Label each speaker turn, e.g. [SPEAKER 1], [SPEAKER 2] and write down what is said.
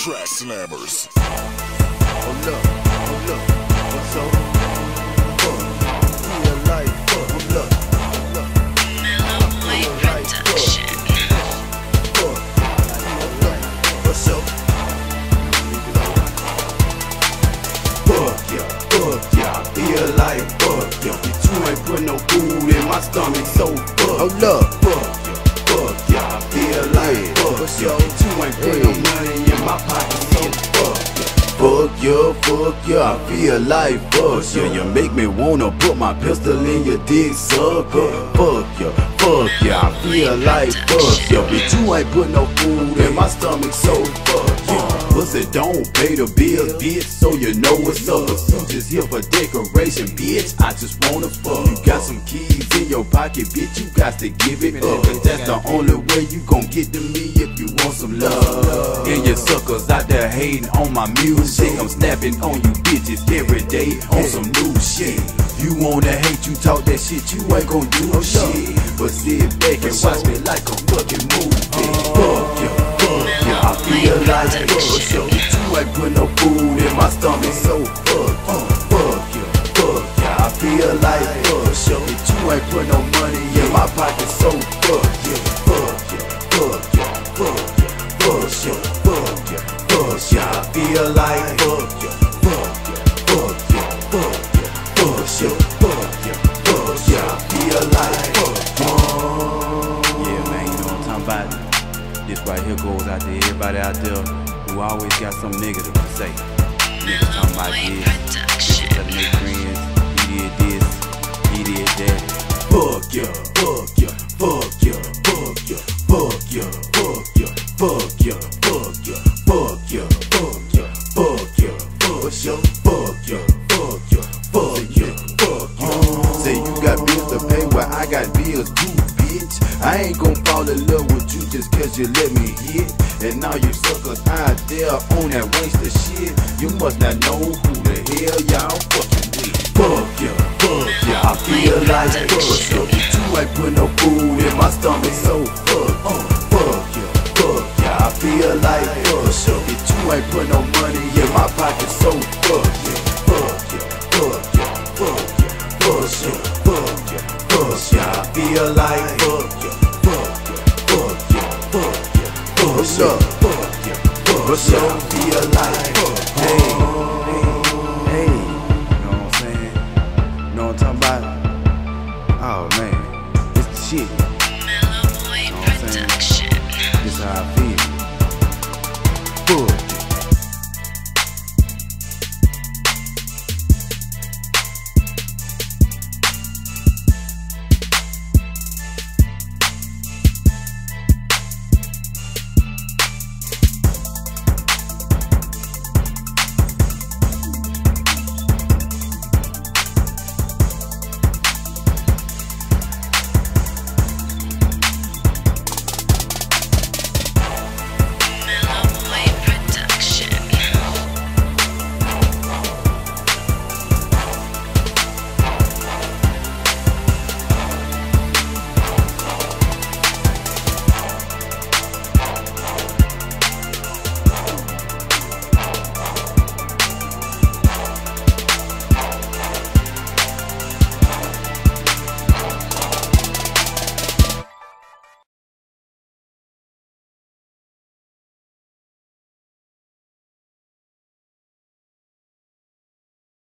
[SPEAKER 1] Track Slammers.
[SPEAKER 2] Hold up, what's up? Feel like hold up,
[SPEAKER 3] Mellow Boy Production.
[SPEAKER 2] What's up? Fuck yeah, I feel like fuck yeah. You ain't put no food in my stomach, so fuck. Hold up, fuck yeah, I feel like fuck yeah. You ain't put no money in my pocket, so fuck yeah. Fuck yeah, I feel like fuck yeah. You make me wanna put my pistol in your dick, sucker. Fuck yeah, I feel like fuck yeah. Bitch, you ain't put no food in my stomach, so fuck yeah. Pussy don't pay the bills, bitch, so you know what's up. You just here for decoration, bitch, I just wanna fuck. You got some keys in your pocket, bitch, you got to give it up. Cause that's the only way you gon' get to me if you want some love. And your suckers out there hating on my music, I'm snapping on you bitches every day on some new shit. You wanna hate, you talk that shit, you ain't gon' do shit. But sit back and watch me like a fucking movie. Fuck yeah, I feel like fuck yeah. You ain't put no food in my stomach, so fuck yeah, I feel like fuck yeah. You ain't put no money in my pocket, so fuck yeah, I feel like fuck yeah, I feel like
[SPEAKER 4] Yeah, man, you know what I'm talking about? This right here goes out to everybody out there who always got something negative to say. Niggas talking about this, telling their friends, he did this, he did that.
[SPEAKER 2] fuck yeah, fuck yeah, fuck yeah, fuck yeah, fuck yeah, fuck yeah, fuck yeah, fuck yeah, fuck yeah, fuck yeah, fuck yeah, fuck yeah, fuck yeah, fuck yeah, fuck yeah, fuck yeah. Say you got bills to pay, well I got bills too, bitch. I ain't gon' fall in love with you just cause you let me hit. And now you suckers out there on that waste of shit. You must not know who the hell y'all fucking with. Fuck yeah, I feel like fuck yeah. You ain't put no food in my stomach, so fuck yeah, I feel like fuck yeah. You ain't put no money in my pocket, so fuck yeah, I feel like fuck yeah. What's up? Feel like, hey.